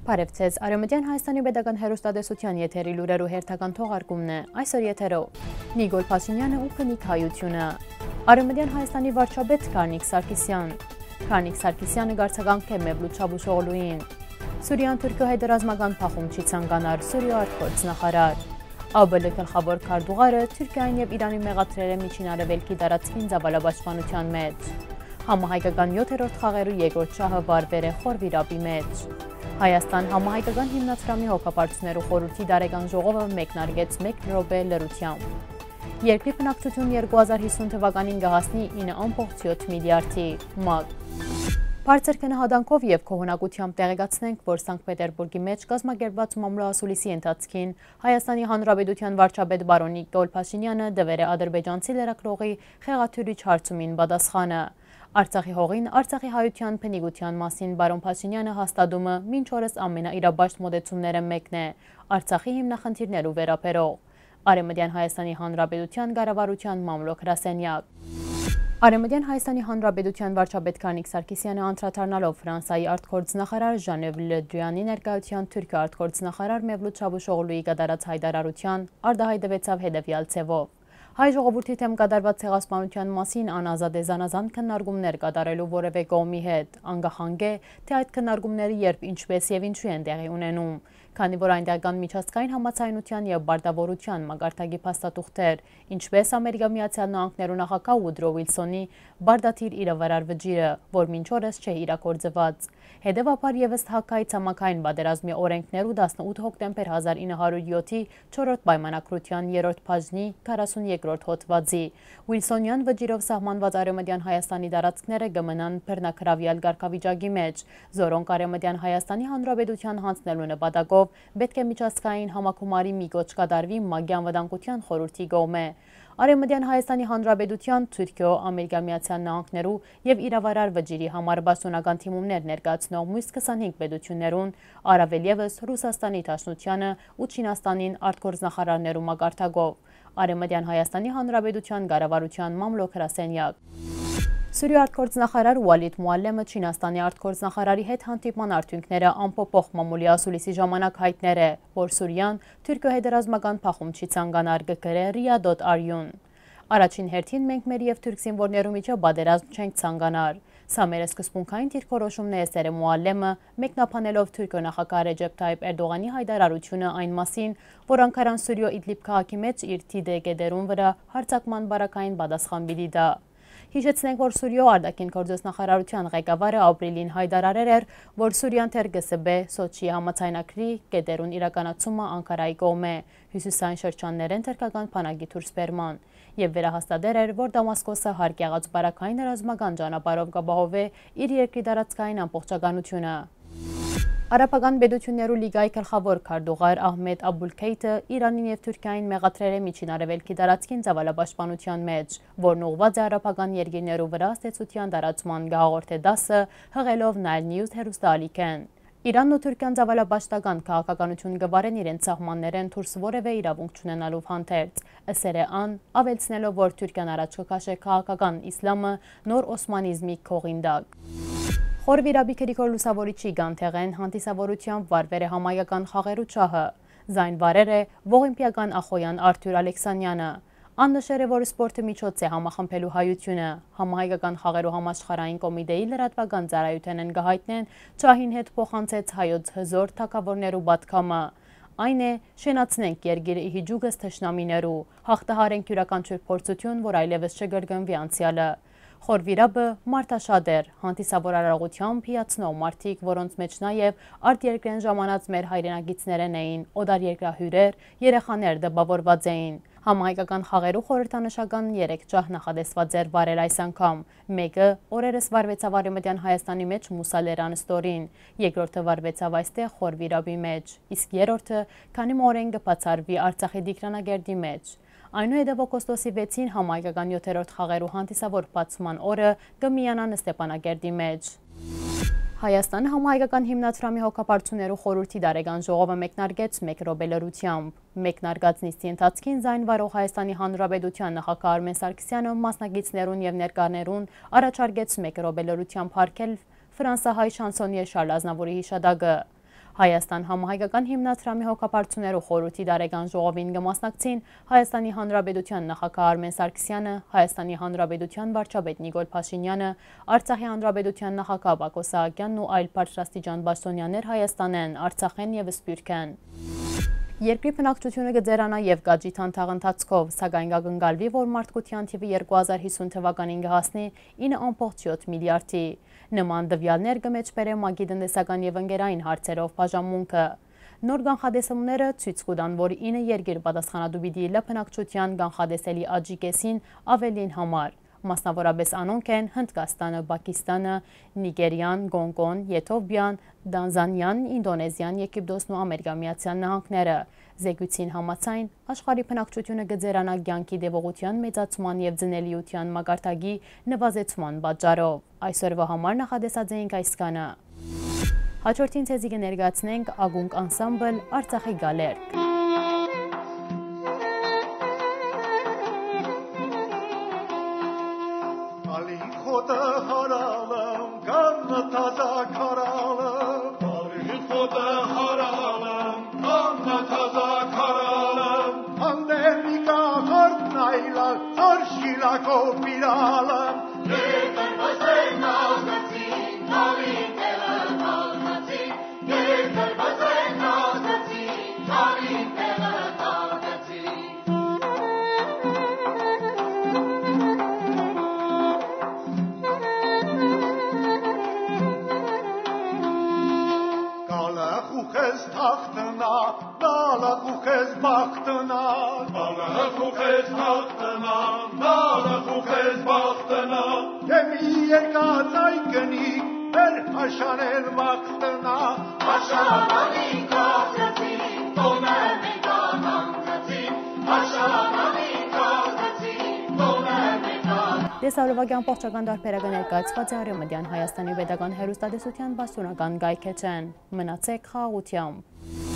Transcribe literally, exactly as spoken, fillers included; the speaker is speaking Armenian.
Բարև ձեզ, Արևմտյան Հայաստանի Պետական հեռուստատեսության եթերի լուրերու հերթական թողարկումն է, այսօր եթերով Նիկոլ Փաշինյանը ու Փնիկ Հայությունը, Արևմտյան Հայաստանի վարչապետ Քարնիկ Սարգսյան, Քարնիկ Սարգսյանը գարցականք է Մևլութ Չավուշօղլուին, Սուրիան Թուրքիո հետ ռազմական փախում չի ցանկանար, Սուրիո արտգործնախարար, ԱԲԼ գլխավոր քարտուղարը Թուրքիային եւ Իրանի մեղադրել է Միջին Արևելքի տարածքին ծավալաբաշխանության մեջ, Համահայկական յոթերորդ խաղերու երկրորդ շահը վարվել է խորվիրապի մեջ, Հայաստան համահայկական հիմնադրամի հոգապարծություններու խորհրդի դարեկան ժողովը մեկնարկեց մեկ րոպե լրությամբ։ Երկրի բնակչություն երկու հազար հիսուն թվականին կհասնի ինը ամբողջ յոթ միլիարդի մակ։ Բարձր քննադատով եւ քողունակությամբ տեղեկացնենք, որ Սանկտ Պետերբուրգի մեջ կազմակերպված մամլոասուլիսի ընթացքին Հայաստանի Հանրապետության վարչապետ բարոն Նիկոլ Փաշինյանը դվեր է ադրբեջանցի լրագրողի խեղաթյուրիչ հարցումին պատասխանը։ Արցախի հողին Արցախի հայության փնիկության մասին բարոն Փաշինյանը հաստատումը մինչ օրս ամենաիրաբաշտ մոտեցումները մեկն է Արցախի հիմնախնդիրներու վերաբերող։ Արևմտյան Հայաստանի Հանրապետության կառավարության մամլոք հրասենյակ։ Արևմտյան Հայաստանի Հանրապետության վարչապետ Քարնիկ Սարգսյանը անդրադառնալով Ֆրանսիայի արտգործնախարար Ժանև Լը Դրյանի ներկայության Թուրքիա արտգործնախարար Մևլութ Չավուշօղլուի կատարած հայտարարության արտահայտվեցավ հետևյալ ցևով։ Հայ ժողովրդի թեմ կատարված ցեղասպանության մասին անազատ է զանազան քննարկումներ կատարելու որևէ կողմի հետ, անկախ է, թե այդ քննարկումները երբ, ինչպես եւ ինչու են տեղի ունենում, քանի որ այնտեղ կան միջազգային համաձայնության եւ բարդավորության մակարդակի փաստաթուղթեր, ինչպես Ամերիկա Միացյալ Նահանգներու նախագահ Ուդրո Ուիլսոնի բարդաթիր իրավարար վճիրը, որ մինչ օրս չէ իրագործված։ Հետևաբար եւս հակայի ցամաքային պատերազմի օրենքներու տասնութ հոկտեմբեր հազար ինը հարյուր յոթի չորրորդ պայմանագրության երրորդ բաժնի քառասունյոթերորդ հոդվածի Ուիլսոնյան վճիրով սահմանված Արևմտյան Հայաստանի տարածքները կմնան բռնակրավյալ կարգավիճակի մեջ, զորոնք Արևմտյան Հայաստանի Հանրապետության հանձնելու նպատակով պետք է միջազգային համակումարի մի կոչ կատարվի ՄԱԿ-ի անվտանգության խորհրդի կողմէ։ Արևմտյան Հայաստանի Հանրապետության, Թուրքիո, Ամերիկա Միացյալ Նահանգներու եւ իրավարար վճիրի համար պաշտոնական թիմումներ ներկայացնող մյուս քսանհինգ պետություններուն, առավել եւս Ռուսաստանի Դաշնությանը ու Չինաստանին արտգործնախարարներու մակարդակով։ Արևմտյան Հայաստանի Հանրապետության կառավարության մամլոք հրասենյակ։ Սուրիո արտգործնախարար Ուալիդ Մուալեմը Չինաստանի արտգործնախարարի հետ հանդիպման արդյունքները անփոփոխ մամուլի ասուլիսի ժամանակ հայտներ է, որ Սուրիան Թուրքիո հետ ռազմական փախում չի ցանկանար, գրել Ռիա.Ար.յուն։ Առաջին հերթին մենք մեր եւ թուրք զինվորներու միջև պատերազմ չենք ցանկանար։ Սա մեր սկզբունքային դիրքորոշումն է, ասել է Մուալեմը, մեկնաբանելով Թուրքիո նախագահ Ռեջեփ Թայիփ Էրդողանի հայտարարությունը այն մասին, որ Անկարան Սուրիո Իդլիբ քաղաքի մեջ իր թիդեգեդերուն վրա հարձակման բարակային պատասխան պիտի տա։ Հիշեցնենք, որ Սուրիո արտաքին գործոստնախարարության ղեկավարը ապրիլին հայտարարել էր, որ Սուրիան թեր ԳՍԲ Սոչիի համաձայնագրի կետերուն իրականացումը Անկարայի կողմէ, հյուսիսային շրջաններեն թուրքական բանակի դուրսբերման, եւ վերահաստատել էր, որ Դամասկոսը հարկ եղած բարակային ռազմական ճանապարհով կապահովի իր երկրի տարածքային ամբողջականությունը։ Արաբական պետություններու լիգայի գլխավոր քարտուղար Ահմեդ Աբուլքեյթը Իրանին եւ Թուրքիային մեղադրել է Միջին Արևելքի տարածքին ծավալաբաշխանության մեջ, որն ուղղված է արաբական երկրներու վրա ստեցության տարածման գաղորդե դասը, հղելով Nile News հեռուստաալիքեն։ Իրանն ու Թուրքիան ծավալաբաշխական քաղաքականություն կվարեն իրենց սահմաններեն դուրս որևէ իրավունք չունենալու հանդերձ, ասել է ան, ավելցնելով, որ Թուրքիան առաջ կքաշե քաղաքական իսլամը նոր օսմանիզմի քողինդակ։ Խորվիրապի քրիքոր լուսավորիչի գանթեղեն հանդիսավորությամբ վարվել է համայական խաղերու շահը, զայն վարեր է ողիմպիական ախոյան Արթուր Ալեքսանյանը։ Ան նշել է, որ սպորտը միջոց է համախմբելու հայությունը, համահայկական խաղերու համաշխարհային կոմիտեի լրատվական ծառայութենեն կհայտնեն շահին հետ փոխանցեց հայոց հզոր թագավորներու պատգամը։ Այն է շենացնենք երկիրը հիջուգս թշնամիներու, հաղթահարենք յուրաքանչյուր փորձություն, որ այլևս չգրկնվի անցյալը։ Խորվիրապը մարդաշատ էր, հանդիսավոր արարողությամբ հիացնող մարդիկ, որոնց մեջ նաև արտերկրեն ժամանած մեր հայրենակիցներն էին, օտարերկրահյուրեր, երեխաներ դպավորված էին։ Համահայկական խաղերու խորհրդանշական երեք ջահ նախադեсված էր վարել այս անգամ, մեկը օրերս վարվեցավ Արևմտյան Հայաստանի մեջ Մուսալերան ստորին, երկրորդը վարվեցավ այստեղ Խորվիրապի մեջ, իսկ երրորդը քանի մօրեն կբացառվի Արցախի Դիկրանագերդի մեջ։ Այնուհետև օգոստոսի վեցին համահայկական յոթերորդ խաղերու հանդիսավոր բացման օրը կմիանան Ստեփանագերդի մեջ։ Հայաստանը համահայկական հիմնադրամի հոգապարծություններու խորհրդի դարեկան ժողովը մեկնարկեց մեկ րոպե լրությամբ։ Մեկնարկած նիստի ընթացքին զայն վարող Հայաստանի Հանրապետության նախագահ Արմեն Սարգսյանը մասնակիցներուն եւ ներկաներուն առաջարկեց մեկ րոպե լրությամբ հարգել ֆրանսահայ շանսոնիե Շարլ Ազնավուրի հիշադակը։ Հայաստան համահայկական հիմնադրամի հոգապարծուներու խորհրդի դարեգան ժողովին կմասնակցին Հայաստանի Հանրապետության նախագահ Արմեն Սարգսյանը, Հայաստանի Հանրապետության վարչապետ Նիկոլ Փաշինյանը, Արցախի Հանրապետության նախագահ Բակո Սահակյանն ու այլ բարձրաստիճան պաշտոնյաներ Հայաստանեն, Արցախեն եւ Սփյուռքեն։ Երկրի բնակչությունը կձերանա եւ գաջիթան թաղընթացքով, սակայն կգնգալվի, որ մարդկության թիվը երկու հազար հիսուն թվականին կհասնի ինը կόμ յոթ միլիարդի։ Նման տվյալներ կմեջբերեն ՄԱԿ-ի տնտեսական եւ ընկերային հարցերով բաժանմունքը։ Նոր կանխատեսումները ցույց կտան, որ ինը երկիր պատասխանատու պիտի լա բնակչության կանխատեսելի աճի կեսին ավելին համար։ Մասնավորապես անոնք են Հնդկաստանը, Պակիստանը, Նիգերիան, Կոնգոն, Եթովպիան, Տանզանիան, Ինդոնեզիան, Եգիպտոսն ու Ամերիկա Միացյալ Նահանգները։ Զեկույցին համաձայն աշխարհի բնակչությունը կձերանա կյանքի տևողության մեծացման եւ ձնելիության մակարդակի նվազեցման պատճառով։ Այսօրվա համար նախադեսած էինք այսքանը։ Հաջորդին ցեզի կներկայացնենք ակունք անսամբլ Արցախի գալերկ։ Խոտը հարալım, կանը թազա քարալım, Արի խոտը հարալım, կանը թազա քարալım, Հանդեմիկա խորտնայլա, Արշիլա կոպիրալım, Երկր բասեն աղացին, Կավին տեղը կաղացին, Երկր բասեն աղացին, Կավին տեղը կաղացին, Խուխես թախտնա, դալը խուխես բախտնա, դալը խուխես թախտնա, դալը խուխես բախտնա, Կեմի երկած այգնի, էր հաշանել վախտնա, Հաշամանին կաղցեցին, տոնը մեկան անգացին, Հաշամանին կաղցեցին, տոնը մեկան։ Տեսարովագյան պողջական դարբերակը ներկայացված է Արևմտյան Հայաստանի պետական հեռուստատեսության պաշտոնական կայքեջեն։ Մնացեք խաղաղությամբ։